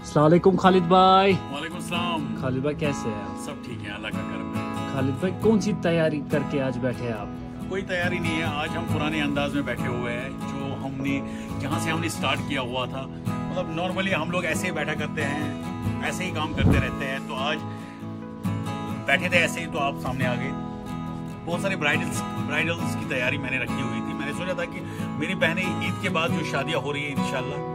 अस्सलाम वालेकुम खालिद भाई। वालेकुम सलाम। खालिद भाई कैसे हैं आप? सब ठीक है, अल्लाह का करम है। खालिद भाई कौन सी तैयारी करके आज बैठे हैं आप? कोई तैयारी नहीं है, आज हम पुराने अंदाज में बैठे हुए हैं जो हमने जहाँ से हमने स्टार्ट किया हुआ था। मतलब नॉर्मली हम लोग ऐसे ही बैठा करते हैं, ऐसे ही काम करते रहते हैं। तो आज बैठे थे ऐसे ही तो आप सामने आ गए। बहुत सारे ब्राइडल्स की तैयारी मैंने रखी हुई थी। मैंने सोचा था कि मेरी बहनें ईद के बाद जो शादियाँ हो रही है इंशाल्लाह,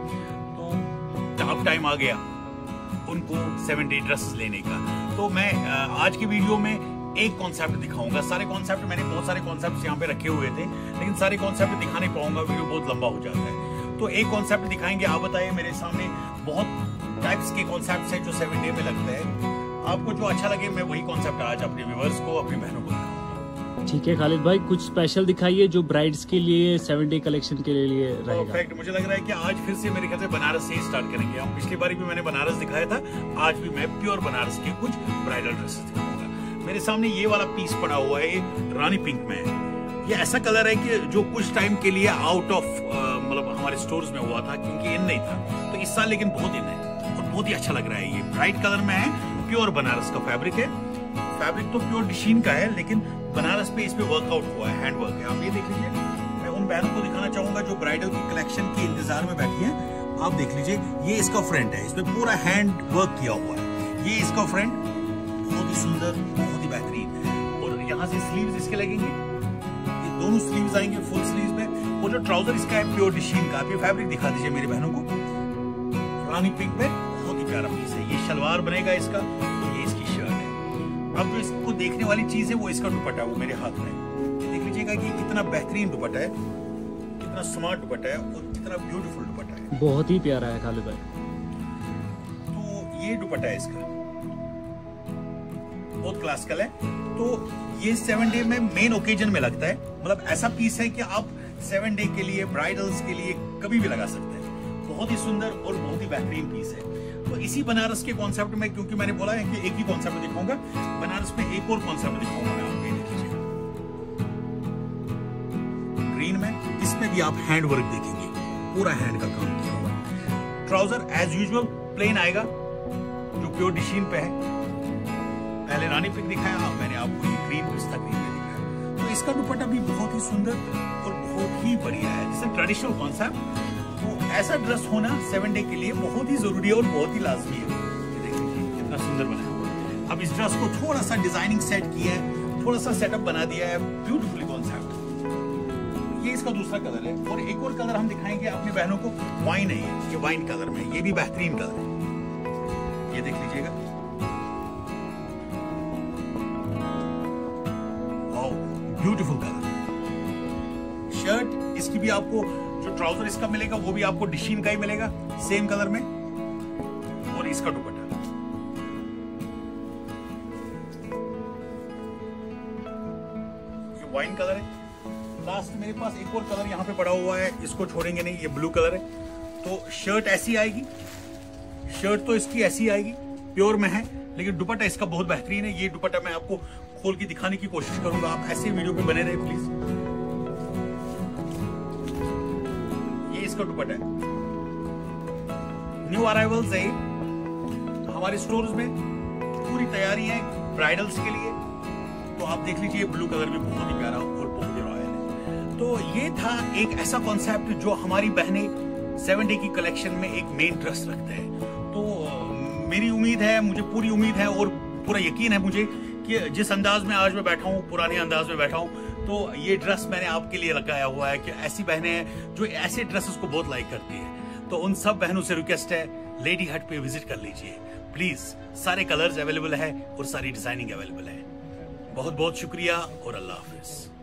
तो अब टाइम आ गया उनको 7 डे ड्रेसेस लेने का। तो मैं आज की वीडियो में एक कॉन्सेप्ट दिखाऊंगा। सारे कॉन्सेप्ट मैंने बहुत सारे कॉन्सेप्ट यहाँ पे रखे हुए थे, लेकिन सारे कॉन्सेप्ट दिखा नहीं पाऊंगा, वीडियो बहुत लंबा हो जाता है। तो एक कॉन्सेप्ट दिखाएंगे। आप बताइए, मेरे सामने बहुत टाइप्स के कॉन्सेप्ट हैं जो 7 डे में लगते हैं। आपको जो अच्छा लगे मैं वही कॉन्सेप्ट आज अपने व्यूअर्स को, अपनी बहनों को दिखाऊंगा। ठीक है खालिद भाई, कुछ स्पेशल दिखाइए जो ब्राइड्स के लिए 7 डे कलेक्शन के लिए रहेगा। परफेक्ट। मुझे लग रहा है कि आज फिर से मेरे ख्याल से बनारस से ही स्टार्ट करेंगे हम। पिछली बार भी मैंने बनारस दिखाया था, आज भी मैं प्योर बनारस के कुछ ब्राइडल ड्रेसेस दिखाऊंगा। मेरे सामने ये वाला पीस पड़ा हुआ है, ये रानी पिंक में है। ये ऐसा कलर है कि जो कुछ टाइम के लिए आउट ऑफ मतलब हमारे स्टोर्स में हुआ था, क्योंकि इन नहीं था। तो इस साल लेकिन बहुत इन है और बहुत ही अच्छा लग रहा है। ये ब्राइट कलर में है, प्योर बनारस का फैब्रिक है। फैब्रिक तो प्योर डिशीन का है, लेकिन बनारस पे इस पे वर्कआउट हुआ है, हैंड वर्क है। आप ये देख लीजिए। मैं उन बहनों को दिखाना चाहूंगा जो ब्राइडल की कलेक्शन के इंतजार में बैठी हैं। आप देख लीजिए, ये इसका फ्रंट है, इसमें पूरा हैंड वर्क किया हुआ है। ये इसका फ्रंट बहुत ही सुंदर, बहुत ही बेहतरीन। और यहाँ से स्लीव्स इसके लगेंगे, ये दोनों स्लीव्स आएंगे फुल स्लीव्स में। और जो ट्राउजर इसका है प्योर डिशीन का। आप ये फैब्रिक दिखा दीजिए मेरी बहनों को। रानी पिंक में बहुत ही प्यारा पीस है। ये शलवार बनेगा इसका, और ये इसकी शर्ट है। अब जो इसको देखने वाली चीज है वो इसका दुपट्टा, वो मेरे हाथ में देख लीजिएगा कि कितना बेहतरीन दुपट्टा है, कितना स्मार्ट दुपट्टा है और कितना ब्यूटीफुल दुपट्टा है। बहुत ही प्यारा है खालिद भाई। तो ये दुपट्टा है इसका, बहुत क्लासिकल है। तो ये 7 डे में मेन ओकेजन में लगता है। मतलब ऐसा पीस है कि आप 7 डे के लिए, ब्राइडल्स के लिए कभी भी लगा सकते हैं। बहुत ही सुंदर और बहुत ही बेहतरीन पीस है। तो इसी बनारस के कॉन्सेप्ट में, क्योंकि मैंने बोला है कि एक ही कॉन्सेप्ट दिखाऊंगा, बनारस में एक और कॉन्सेप्ट दिखाऊंगा मैं आपको। ये देखिए ग्रीन में, इसमें भी आप हैंड वर्क देखेंगे, पूरा हैंड का काम किया हुआ है। ट्राउजर एज यूजुअल प्लेन आएगा, जो प्योर डिशीन पे है। पहले रानी पिंक दिखाया, अब मैंने आपको ये ग्रीन पिस्ता ग्रीन में दिखाया। तो इसका दुपट्टा भी बहुत ही सुंदर और बहुत ही बढ़िया है। जैसे ट्रेडिशनल कॉन्सेप्ट, तो ऐसा ड्रेस होना 7 डे के लिए बहुत ही जरूरी है और बहुत ही लाजमी है। ये देखिए कितना सुंदर बनाया हुआ है। अब इस ड्रेस को थोड़ा सा डिजाइनिंग सेट किया है, थोड़ा सा सेटअप बना दिया है, ब्यूटीफुली कॉन्सेप्ट। ये इसका दूसरा कलर है। और एक और कलर हम दिखाएंगे अपनी बहनों को, वाइन है ये वाइन कलर में। ये भी बेहतरीन कलर है, ये देख लीजिएगा। Beautiful colour. शर्ट इसकी भी आपको, जो ट्राउजर इसका मिलेगा वो भी आपको डिशीन का ही मिलेगा, सेम कलर में। और इसका दुपट्टा ये वाइन कलर है। लास्ट मेरे पास एक और कलर यहाँ पे पड़ा हुआ है, इसको छोड़ेंगे नहीं, ये ब्लू कलर है। तो शर्ट ऐसी आएगी, शर्ट तो इसकी ऐसी आएगी, प्योर में है, लेकिन दुपट्टा इसका बहुत बेहतरीन है। ये दुपट्टा मैं आपको खोल के दिखाने की कोशिश करूंगा। आप ऐसे वीडियो पे बने रहे प्लीज। ये इसका दुपट्टा है, न्यू अराइवल्स है हमारे स्टोर्स में। पूरी तैयारी है ब्राइडल्स के लिए। तो आप देख लीजिए, ब्लू कलर भी बहुत ही प्यारा और बहुत ही रॉयल है। तो ये था एक ऐसा कॉन्सेप्ट जो हमारी बहनें 7 डे की कलेक्शन में एक मेन ड्रेस रखते हैं। तो मेरी उम्मीद है, मुझे पूरी उम्मीद है और पूरा यकीन है मुझे कि जिस अंदाज में आज मैं बैठा हूँ, पुराने अंदाज में बैठा हूँ, तो ये ड्रेस मैंने आपके लिए लगाया हुआ है कि ऐसी बहनें हैं जो ऐसे ड्रेसेस को बहुत लाइक करती हैं। तो उन सब बहनों से रिक्वेस्ट है, लेडी हट पे विजिट कर लीजिए प्लीज। सारे कलर्स अवेलेबल है और सारी डिजाइनिंग अवेलेबल है। बहुत बहुत शुक्रिया और अल्लाह हाफिज।